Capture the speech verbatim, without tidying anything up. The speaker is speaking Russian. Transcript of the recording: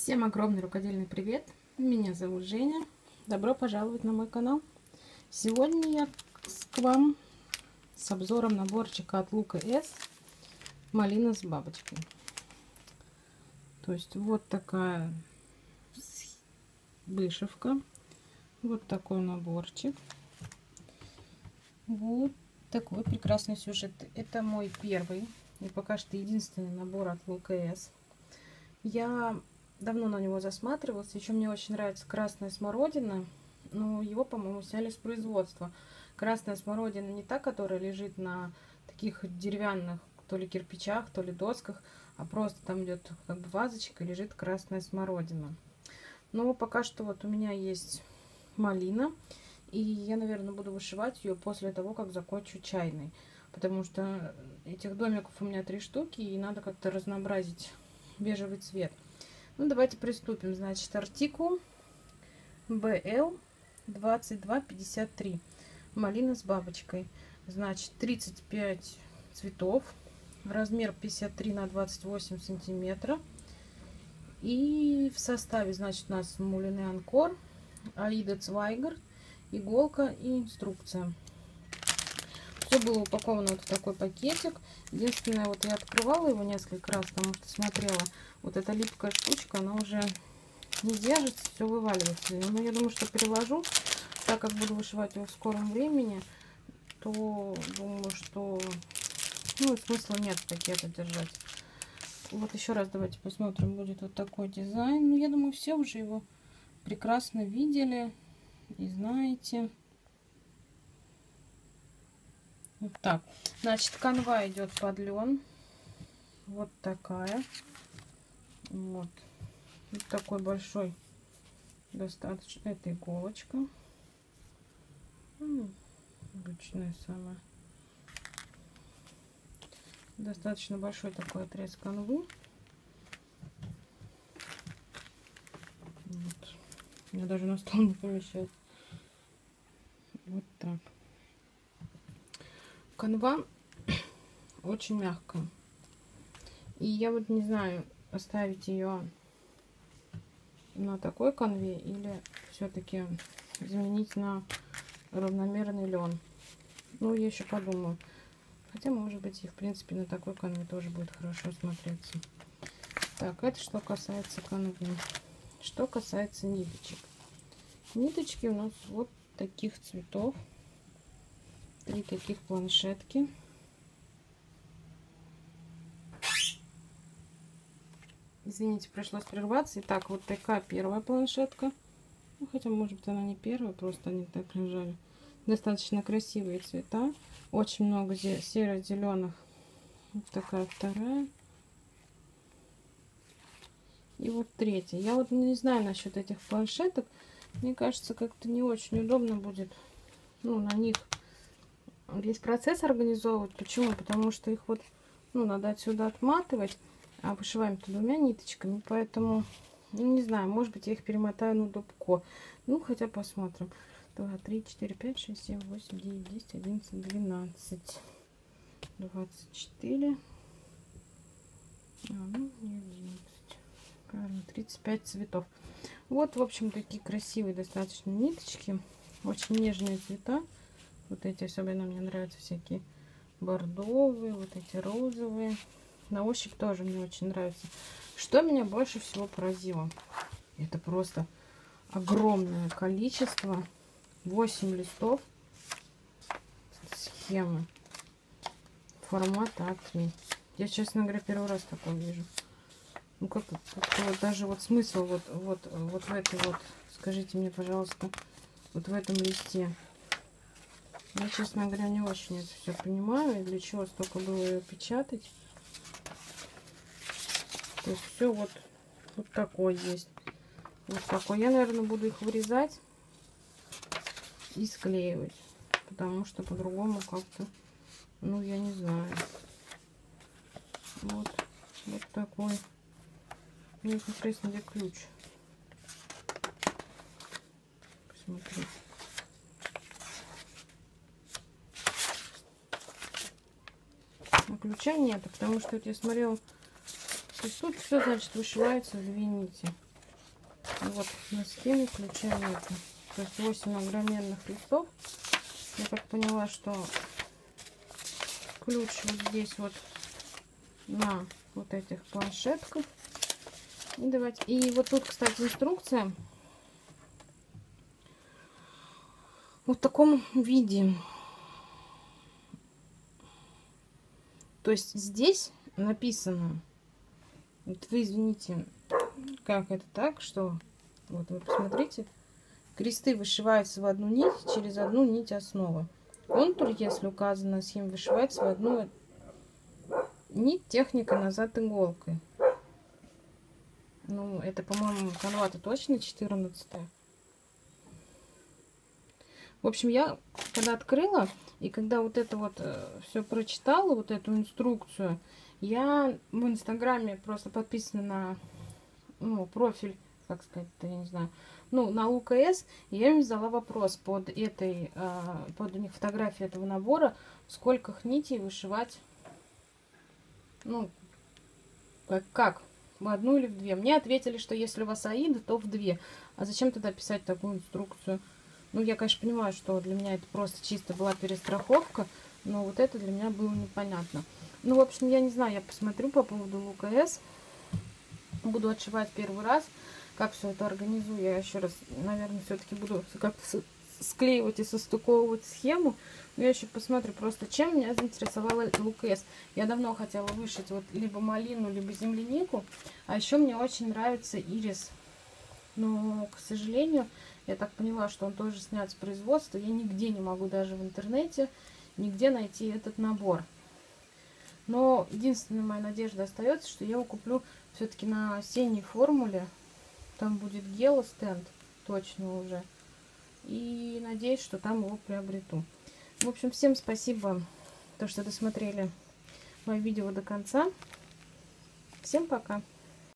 Всем огромный рукодельный привет! Меня зовут Женя. Добро пожаловать на мой канал. Сегодня я к вам с обзором наборчика от Лука С малина с бабочкой. То есть вот такая вышивка, вот такой наборчик, вот такой прекрасный сюжет. Это мой первый и пока что единственный набор от Лука С. Я давно на него засматривалась. Еще мне очень нравится красная смородина, но его, по-моему, сняли с производства. Красная смородина не та, которая лежит на таких деревянных то ли кирпичах, то ли досках, а просто там идет как бы вазочка, лежит красная смородина. Но пока что вот у меня есть малина, и я, наверное, буду вышивать ее после того, как закончу чайной, потому что этих домиков у меня три штуки, и надо как-то разнообразить бежевый цвет. Ну, давайте приступим. Значит, артикул бэ эл двадцать два пятьдесят три. Малина с бабочкой. Значит, тридцать пять цветов. Размер пятьдесят три на двадцать восемь сантиметров. И в составе, значит, у нас мулины Анкор, Аида Цвайгард, иголка и инструкция. Все было упаковано вот в такой пакетик. Единственное, вот я открывала его несколько раз, потому что смотрела, вот эта липкая штучка, она уже не держится, все вываливается. Но я думаю, что переложу, так как буду вышивать его в скором времени, то думаю, что ну, смысла нет в пакете держать. Вот еще раз давайте посмотрим, будет вот такой дизайн. Ну, я думаю, все уже его прекрасно видели и знаете. Вот так. Значит, канва идет под лен. Вот такая. Вот. Вот такой большой. Достаточно. Это иголочка. Обычная самая. Достаточно большой такой отрез канвы. Вот. У меня даже на стол не помещается. Вот так. Канва очень мягкая. И я вот не знаю, оставить ее на такой канве или все-таки заменить на равномерный лен. Ну, я еще подумаю. Хотя, может быть, и в принципе на такой канве тоже будет хорошо смотреться. Так, это что касается канвы. Что касается ниточек. Ниточки у нас вот таких цветов. Три таких планшетки. Извините, пришлось прерваться. Итак, вот такая первая планшетка. Ну, хотя, может быть, она не первая, просто они так лежали. Достаточно красивые цвета. Очень много серо-зеленых. Вот такая вторая. И вот третья. Я вот не знаю насчет этих планшеток. Мне кажется, как-то не очень удобно будет, ну, на них весь процесс организовывать. Почему? Потому что их вот, ну, надо отсюда отматывать, а вышиваем-то двумя ниточками, поэтому, ну, не знаю, может быть, я их перемотаю на дубко. Ну, хотя посмотрим. два, три, четыре, пять, шесть, семь, восемь, девять, десять, одиннадцать, двенадцать, двадцать четыре, а, ну, одиннадцать, правильно, тридцать пять цветов. Вот, в общем, такие красивые достаточно ниточки, очень нежные цвета. Вот эти особенно мне нравятся, всякие бордовые, вот эти розовые. На ощупь тоже мне очень нравится. Что меня больше всего поразило? Это просто огромное количество. восемь листов схемы. Формата а три. Я, честно говоря, первый раз такое вижу. Ну, как, как вот даже вот смысл вот, вот, вот в этой вот, скажите мне, пожалуйста, вот в этом листе. Я, честно говоря, не очень это все понимаю. И для чего столько было ее печатать. То есть все вот, вот такой есть. Вот такой. Я, наверное, буду их вырезать и склеивать. Потому что по-другому как-то, ну, я не знаю. Вот, вот такой. Мне интересно, где ключ. Посмотрите. А ключа нет, потому что вот я смотрела, то есть тут все, значит, вышивается в две нити. И вот на схеме включаем это. То есть восемь огроменных листов. Я так поняла, что ключ вот здесь вот на вот этих планшетках. И давайте. И вот тут, кстати, инструкция вот в таком виде. То есть здесь написано, вот вы извините, как это так, что вот вы посмотрите, кресты вышиваются в одну нить через одну нить основы. Контур, если указано на схеме, вышивается в одну нить техника назад иголкой. Ну, это, по-моему, канва-то точно четырнадцатая. В общем, я когда открыла, и когда вот это вот э, все прочитала, вот эту инструкцию, я в Инстаграме просто подписана на, ну, профиль, как сказать-то, я не знаю, ну, на ЛКС, и я им задала вопрос под этой, э, под у них фотографией этого набора, сколько нитей вышивать, ну, как, как, в одну или в две. Мне ответили, что если у вас аида, то в две. А зачем тогда писать такую инструкцию? Ну, я, конечно, понимаю, что для меня это просто чисто была перестраховка, но вот это для меня было непонятно. Ну, в общем, я не знаю, я посмотрю по поводу ЛКС. Буду отшивать первый раз. Как все это организую, я еще раз, наверное, все-таки буду как-то склеивать и состыковывать схему. Но я еще посмотрю просто, чем меня заинтересовала ЛКС. Я давно хотела вышить вот либо малину, либо землянику. А еще мне очень нравится ирис. Но, к сожалению, я так поняла, что он тоже снят с производства. Я нигде не могу, даже в интернете, нигде найти этот набор. Но единственная моя надежда остается, что я его куплю все-таки на осенней формуле. Там будет гелостенд, точно уже. И надеюсь, что там его приобрету. В общем, всем спасибо, то, что досмотрели мое видео до конца. Всем пока!